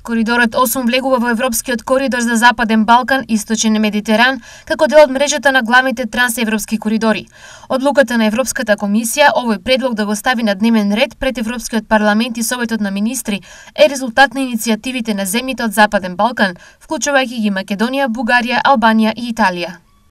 Коридорот 8 влегува во Европскиот коридор за Западен Балкан, Источен Медитеран, како дел од мрежата на главните трансевропски коридори. Одлуката на Европската комисија овој предлог да го стави на дневен ред пред Европскиот парламент и Советот на министри е резултат на иницијативите на земјите од Западен Балкан, вклучувајќи ги Македонија, Бугарија, Албанија и Италија.